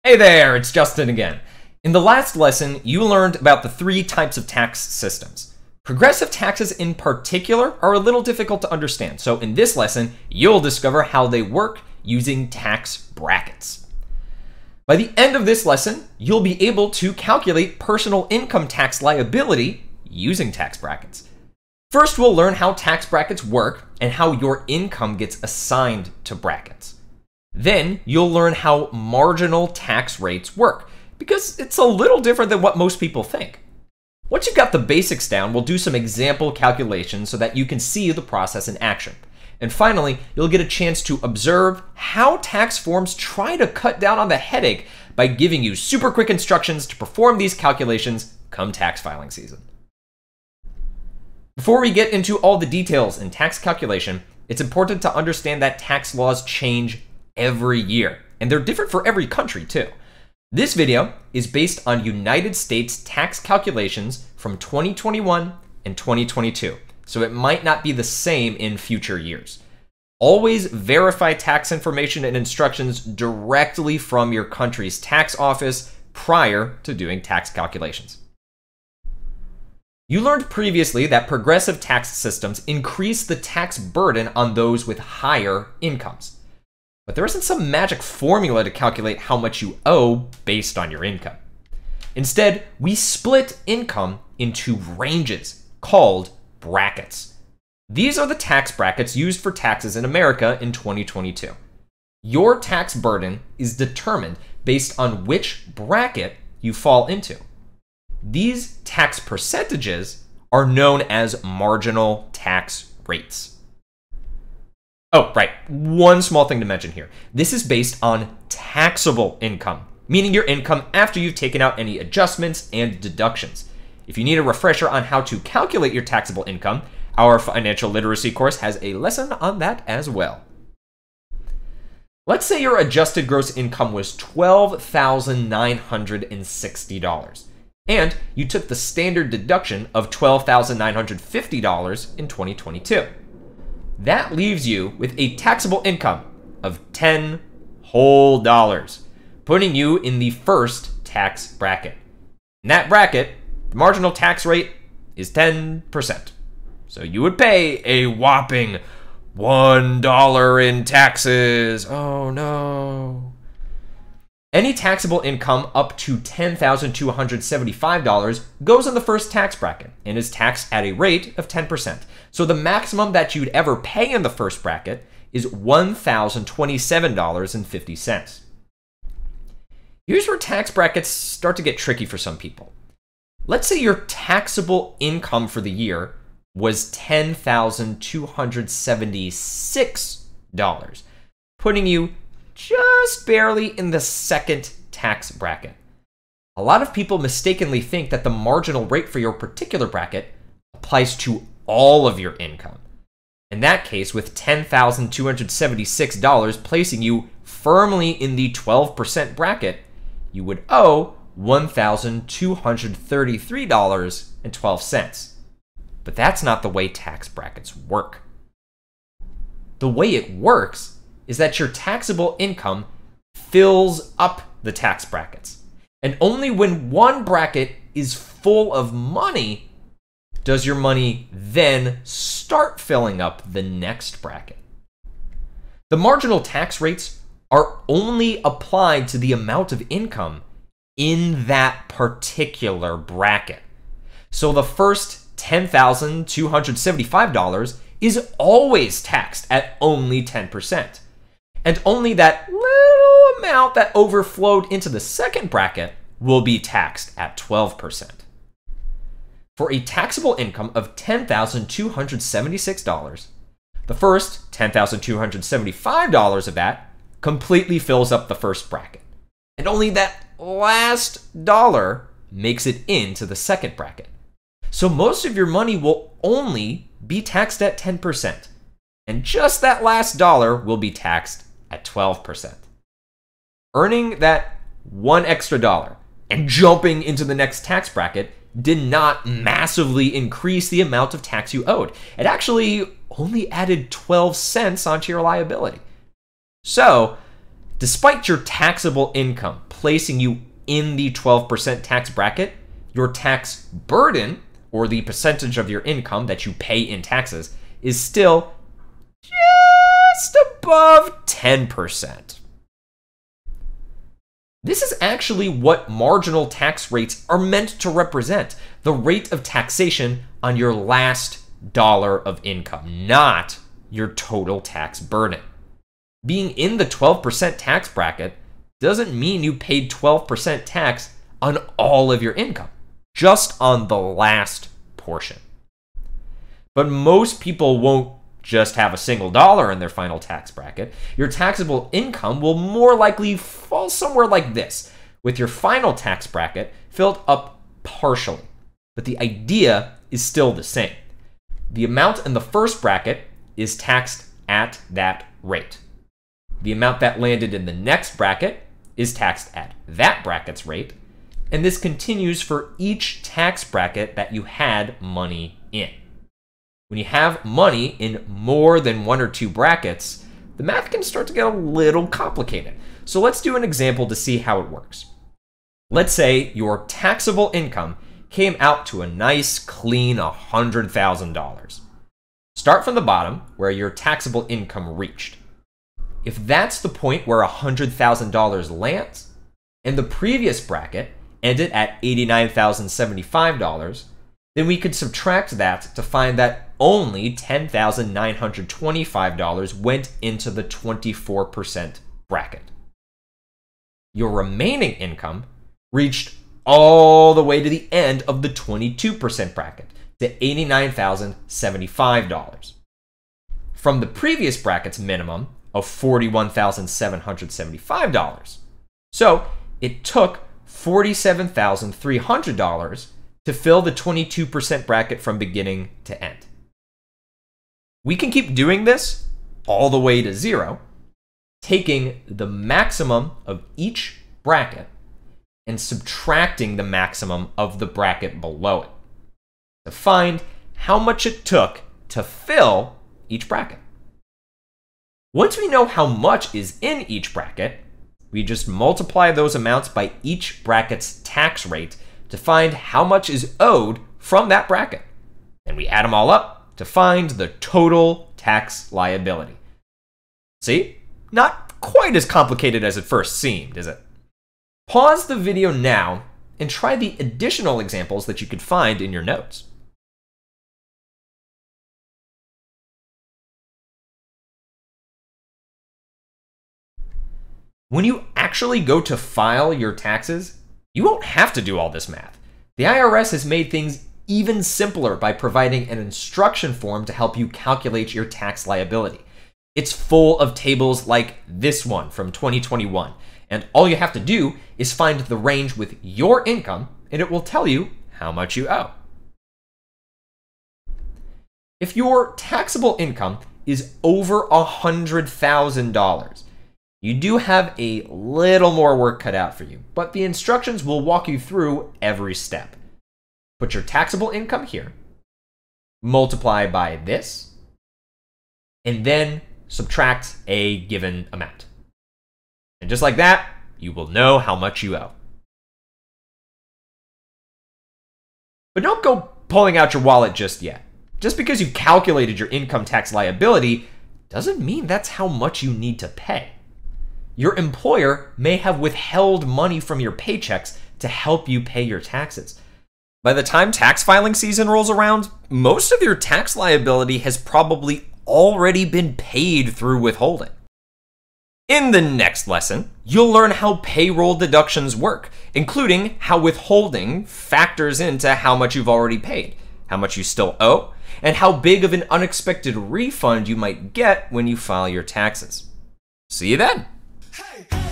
Hey there, it's Justin again. In the last lesson, you learned about the three types of tax systems. Progressive taxes in particular are a little difficult to understand, so in this lesson, you'll discover how they work using tax brackets. By the end of this lesson, you'll be able to calculate personal income tax liability using tax brackets. First, we'll learn how tax brackets work and how your income gets assigned to brackets. Then you'll learn how marginal tax rates work, because it's a little different than what most people think. Once you've got the basics down, we'll do some example calculations so that you can see the process in action. And finally, you'll get a chance to observe how tax forms try to cut down on the headache by giving you super quick instructions to perform these calculations come tax filing season. Before we get into all the details in tax calculation, it's important to understand that tax laws change every year, and they're different for every country too. This video is based on United States tax calculations from 2021 and 2022, so it might not be the same in future years. Always verify tax information and instructions directly from your country's tax office prior to doing tax calculations. You learned previously that progressive tax systems increase the tax burden on those with higher incomes. But there isn't some magic formula to calculate how much you owe based on your income. Instead, we split income into ranges called brackets. These are the tax brackets used for taxes in America in 2022. Your tax burden is determined based on which bracket you fall into. These tax percentages are known as marginal tax rates. Oh, right. One small thing to mention here. This is based on taxable income, meaning your income after you've taken out any adjustments and deductions. If you need a refresher on how to calculate your taxable income, our financial literacy course has a lesson on that as well. Let's say your adjusted gross income was $12,960, and you took the standard deduction of $12,950 in 2022. That leaves you with a taxable income of $10 whole, putting you in the first tax bracket. In that bracket, the marginal tax rate is 10%. So you would pay a whopping $1 in taxes. Oh no. Any taxable income up to $10,275 goes in the first tax bracket and is taxed at a rate of 10%. So the maximum that you'd ever pay in the first bracket is $1,027.50. Here's where tax brackets start to get tricky for some people. Let's say your taxable income for the year was $10,276, putting you just barely in the second tax bracket. A lot of people mistakenly think that the marginal rate for your particular bracket applies to all of your income. In that case, with $10,276 placing you firmly in the 12% bracket, you would owe $1,233.12. But that's not the way tax brackets work. The way it works is that your taxable income fills up the tax brackets. And only when one bracket is full of money does your money then start filling up the next bracket. The marginal tax rates are only applied to the amount of income in that particular bracket. So the first $10,275 is always taxed at only 10%. And only that little amount that overflowed into the second bracket will be taxed at 12%. For a taxable income of $10,276, the first $10,275 of that completely fills up the first bracket. And only that last dollar makes it into the second bracket. So most of your money will only be taxed at 10%. And just that last dollar will be taxed at 12%. Earning that one extra dollar and jumping into the next tax bracket did not massively increase the amount of tax you owed. It actually only added 12 cents onto your liability. So, despite your taxable income placing you in the 12% tax bracket, your tax burden, or the percentage of your income that you pay in taxes, is still just above 10%. This is actually what marginal tax rates are meant to represent, the rate of taxation on your last dollar of income, not your total tax burden. Being in the 12% tax bracket doesn't mean you paid 12% tax on all of your income, just on the last portion. But most people won't just have a single dollar in their final tax bracket. Your taxable income will more likely fall somewhere like this, with your final tax bracket filled up partially. But the idea is still the same. The amount in the first bracket is taxed at that rate. The amount that landed in the next bracket is taxed at that bracket's rate, and this continues for each tax bracket that you had money in. When you have money in more than one or two brackets, the math can start to get a little complicated. So let's do an example to see how it works. Let's say your taxable income came out to a nice, clean $100,000. Start from the bottom where your taxable income reached. If that's the point where $100,000 lands, and the previous bracket ended at $89,075, then we could subtract that to find that only $10,925 went into the 24% bracket. Your remaining income reached all the way to the end of the 22% bracket, to $89,075. From the previous bracket's minimum of $41,775. So it took $47,300 to fill the 22% bracket from beginning to end. We can keep doing this all the way to zero, taking the maximum of each bracket and subtracting the maximum of the bracket below it to find how much it took to fill each bracket. Once we know how much is in each bracket, we just multiply those amounts by each bracket's tax rate to find how much is owed from that bracket. And we add them all up to find the total tax liability. See? Not quite as complicated as it first seemed, is it? Pause the video now and try the additional examples that you could find in your notes. When you actually go to file your taxes, you won't have to do all this math. The IRS has made things even simpler by providing an instruction form to help you calculate your tax liability. It's full of tables like this one from 2021, and all you have to do is find the range with your income, and it will tell you how much you owe. If your taxable income is over $100,000, you do have a little more work cut out for you, but the instructions will walk you through every step. Put your taxable income here, multiply by this, and then subtract a given amount. And just like that, you will know how much you owe. But don't go pulling out your wallet just yet. Just because you calculated your income tax liability doesn't mean that's how much you need to pay. Your employer may have withheld money from your paychecks to help you pay your taxes. By the time tax filing season rolls around, most of your tax liability has probably already been paid through withholding. In the next lesson, you'll learn how payroll deductions work, including how withholding factors into how much you've already paid, how much you still owe, and how big of an unexpected refund you might get when you file your taxes. See you then! Hey!